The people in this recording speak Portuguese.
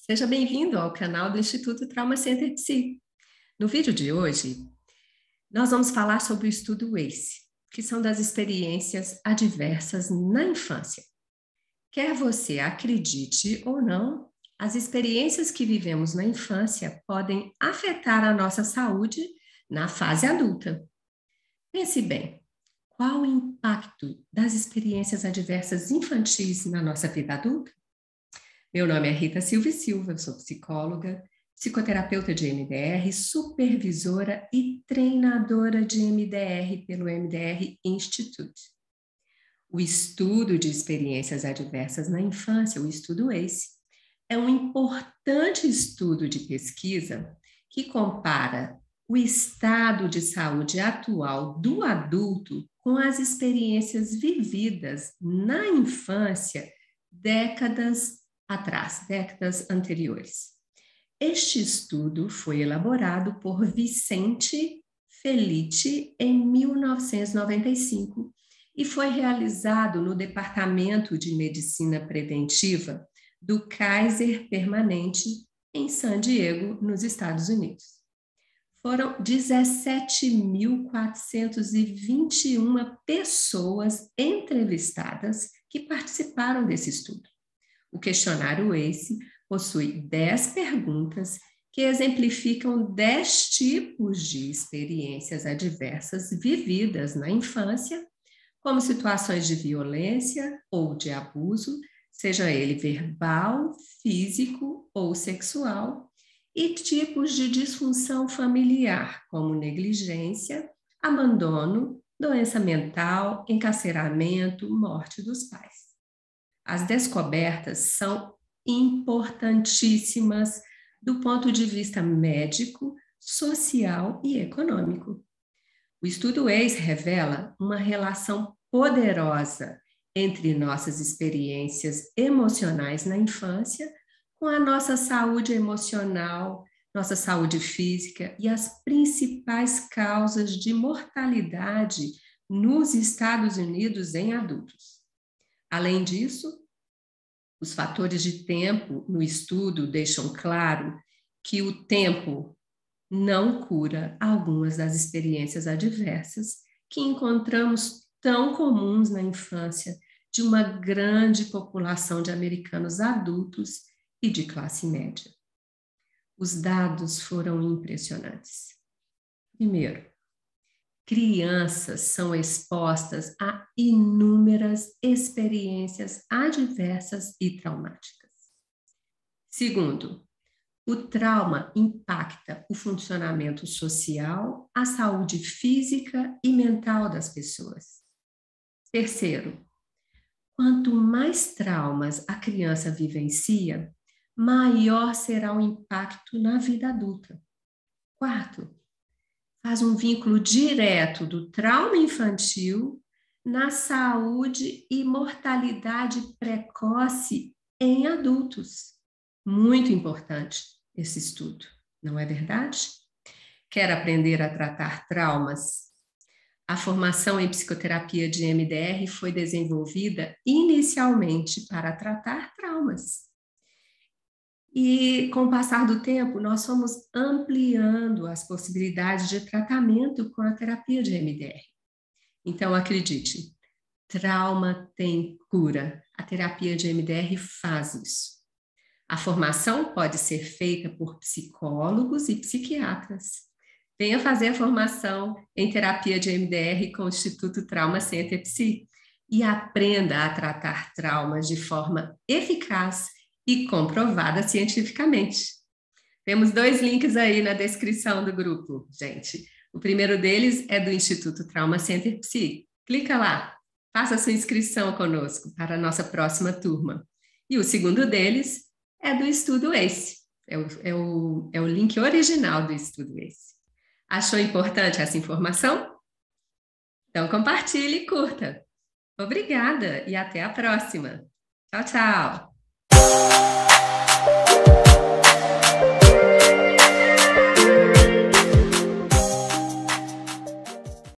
Seja bem-vindo ao canal do Instituto Trauma Center Psi. No vídeo de hoje, nós vamos falar sobre o estudo ACE, que são das experiências adversas na infância. Quer você acredite ou não, as experiências que vivemos na infância podem afetar a nossa saúde na fase adulta. Pense bem, qual o impacto das experiências adversas infantis na nossa vida adulta? Meu nome é Rita Silva e Silva, eu sou psicóloga, psicoterapeuta de MDR, supervisora e treinadora de MDR pelo MDR Institute. O estudo de experiências adversas na infância, o estudo ACE, é um importante estudo de pesquisa que compara o estado de saúde atual do adulto com as experiências vividas na infância décadas anteriores. Este estudo foi elaborado por Vicente Felitti em 1995 e foi realizado no Departamento de Medicina Preventiva do Kaiser Permanente em San Diego, nos Estados Unidos. Foram 17.421 pessoas entrevistadas que participaram desse estudo. O questionário ACE possui 10 perguntas que exemplificam 10 tipos de experiências adversas vividas na infância, como situações de violência ou de abuso, seja ele verbal, físico ou sexual, e tipos de disfunção familiar, como negligência, abandono, doença mental, encarceramento, morte dos pais. As descobertas são importantíssimas do ponto de vista médico, social e econômico. O estudo ACE revela uma relação poderosa entre nossas experiências emocionais na infância com a nossa saúde emocional, nossa saúde física e as principais causas de mortalidade nos Estados Unidos em adultos. Além disso, os fatores de tempo no estudo deixam claro que o tempo não cura algumas das experiências adversas que encontramos tão comuns na infância de uma grande população de americanos adultos e de classe média. Os dados foram impressionantes. Primeiro, crianças são expostas a inúmeras experiências adversas e traumáticas. Segundo, o trauma impacta o funcionamento social, a saúde física e mental das pessoas. Terceiro, quanto mais traumas a criança vivencia, maior será o impacto na vida adulta. Quarto, faz um vínculo direto do trauma infantil na saúde e mortalidade precoce em adultos. Muito importante esse estudo, não é verdade? Quer aprender a tratar traumas? A formação em psicoterapia de MDR foi desenvolvida inicialmente para tratar traumas. E com o passar do tempo, nós fomos ampliando as possibilidades de tratamento com a terapia de MDR. Então, acredite, trauma tem cura. A terapia de MDR faz isso. A formação pode ser feita por psicólogos e psiquiatras. Venha fazer a formação em terapia de MDR com o Instituto Trauma Center Psi e aprenda a tratar traumas de forma eficaz e comprovada cientificamente. Temos 2 links aí na descrição do grupo, gente. O primeiro deles é do Instituto Trauma Center Psi. Clica lá, faça sua inscrição conosco para a nossa próxima turma. E o segundo deles é do estudo ACE. É o link original do estudo ACE. Achou importante essa informação? Então compartilhe e curta. Obrigada e até a próxima. Tchau, tchau!